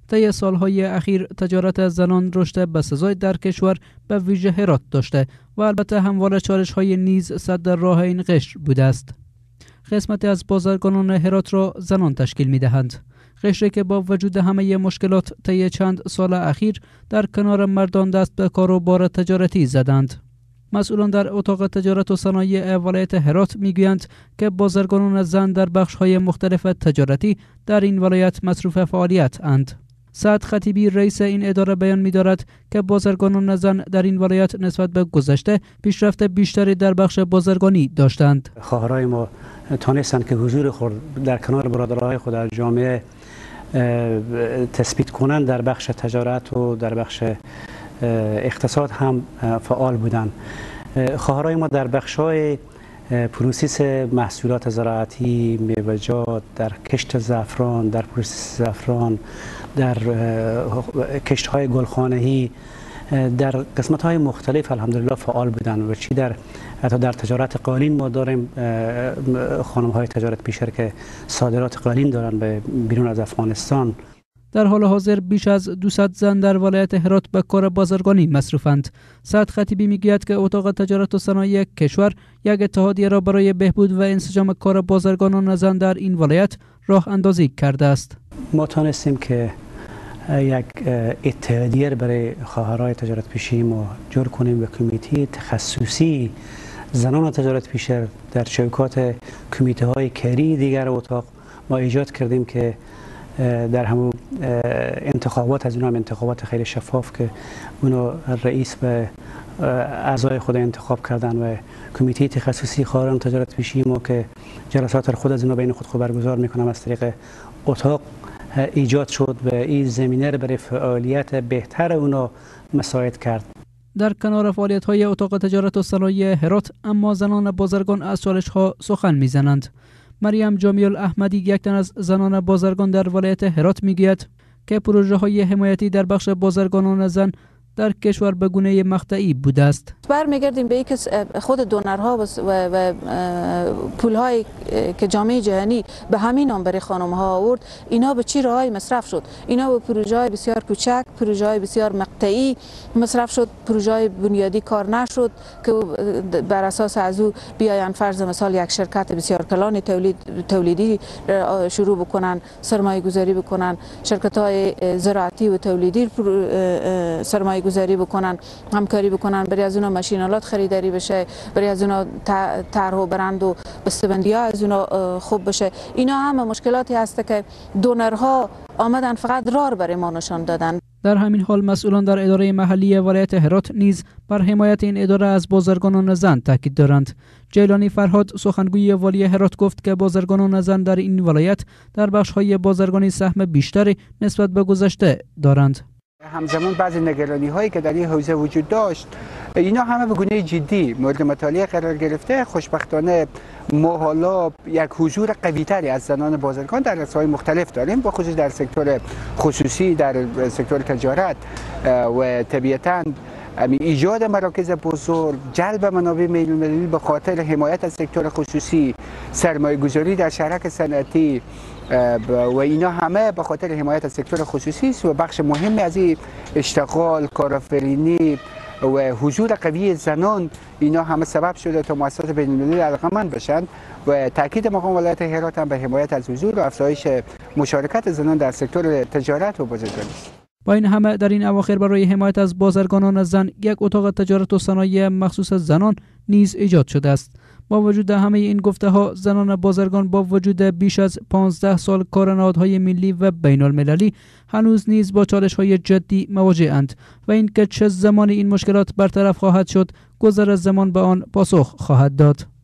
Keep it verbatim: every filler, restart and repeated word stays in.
طی سالهای اخیر تجارت زنان رشد بسزای در کشور به ویژه هرات داشته و البته همواره چالش‌های نیز سد در راه این قشر بوده است. قسمتی از بازرگانان هرات را زنان تشکیل می‌دهند. قشری که با وجود همه مشکلات طی چند سال اخیر در کنار مردان دست به کار و بار تجارتی زدند. مسئولان در اتاق تجارت و صنایع ولایت هرات میگویند که بازرگانان زن در بخش‌های مختلف تجارتی در این ولایت مصروف فعالیت اند. سعد خطیبی رئیس این اداره بیان می‌دارد که بازرگانان زن در این ولایت نسبت به گذشته پیشرفت بیشتری در بخش بازرگانی داشتند. خواهرای ما تانستند که حضور خود در کنار برادرای خود در جامعه تثبیت کنند، در بخش تجارت و در بخش اقتصاد هم فعال بودند. خواهرای ما در بخش‌های پروسس محصولات زراعتی، میوه‌جات، در کشت زعفران، در پروسس زعفران، در کشت‌های گلخانه‌ای، در قسمت‌های مختلف الحمدلله فعال بودند و چی در حتی در تجارت قالین ما داریم خانم‌های تجارت پیشر که صادرات قالین دارن به بیرون از افغانستان. در حال حاضر بیش از دویست زن در ولایت هرات به کار بازرگانی مصروفند. سعد خطیبی میگوید که اتاق تجارت و صنایع کشور یک اتحادیه را برای بهبود و انسجام کار بازرگانان زن در این ولایت راه اندازی کرده است. ما تانستیم که یک اتحادیه برای خواهرای تجارت پیشی ما جور کنیم و کمیته تخصصی زنان تجارت پیشر در شوکات کمیته های کری دیگر اتاق ما ایجاد کردیم که در همون انتخابات از اونها هم انتخابات خیلی شفاف که اونو رئیس به اعضای خود انتخاب کردن و کمیته تخصصی خواهران تجارت پیشی ما که جلسات را خود از اونها بین خود خود برگزار میکنم از طریق اتاق ایجاد شد و این زمینه را برای فعالیت بهتر اونا مساعد کرد. در کنار فعالیت‌های اتاق تجارت و صنایع هرات اما زنان بازرگان از چالش‌ها سخن میزنند. مریم جامی الاحمدی یک تن از زنان بازرگان در ولایت هرات میگوید که پروژه‌های حمایتی در بخش بازرگانان زن در کشور به گونه مقطعی بوده است. برمیگردیم به اینکه خود دونرها و, و پول‌های که جامعه جهانی به همین نام برای خانم‌ها آورد، اینا به چی راهی مصرف شد؟ اینا به پروژه‌های بسیار کوچک، پروژه‌های بسیار مقطعی مصرف شد، پروژه‌های بنیادی کار نشد که بر اساس از او بیاین فرض مثال یک شرکت بسیار کلان تولید تولیدی شروع بکنن، سرمایه گذاری بکنن، شرکت‌های زراعتی و تولیدی سرمایه گذاری بکنن، همکاری بکنن، برای از اونا ماشینالات خریداری بشه، برای از اونا طرح و برند و بسته‌بندی ها از اونا خوب بشه. اینا همه مشکلاتی هست که دونرها آمدن فقط راه برای ما نشان دادن. در همین حال مسئولان در اداره محلی ولایت هرات نیز بر حمایت این اداره از بازرگانان زن تاکید دارند. جیلانی فرهاد سخنگوی والی هرات گفت که بازرگانان زن در این ولایت در بخش‌های بازرگانی سهم بیشتری نسبت به گذشته دارند. همزمان بعضی نگرانی هایی که در این حوزه وجود داشت اینا همه به گونه جدی مورد مطالعه قرار گرفته. خوشبختانه ما حالا یک حضور قوی تری از زنان بازرگان در رسانه‌های مختلف داریم، به خصوص در سکتور خصوصی، در سکتور تجارت و طبیعتاً ایجاد مراکز بزرگ، جلب منابع بین‌المللی به خاطر حمایت از سکتور خصوصی، سرمایه گذاری در شرک صنعتی و اینا همه به خاطر حمایت از سکتور خصوصی است و بخش مهمی از این اشتغال، کارآفرینی و حضور قوی زنان اینا همه سبب شده تا مؤسسات بین‌المللی علاقه‌مند بشن و تاکید مقام ولایت هرات هم به حمایت از حضور و افزایش مشارکت زنان در سکتور تجارت و بازرگانی است. با این همه در این اواخر برای حمایت از بازرگانان زن یک اتاق تجارت و صنایع مخصوص زنان نیز ایجاد شده است. با وجود همه این گفته ها، زنان بازرگان با وجود بیش از پانزده سال کار نهادهای ملی و بین المللی هنوز نیز با چالش های جدی مواجه اند و اینکه چه زمانی این مشکلات برطرف خواهد شد، گذر زمان به آن پاسخ خواهد داد.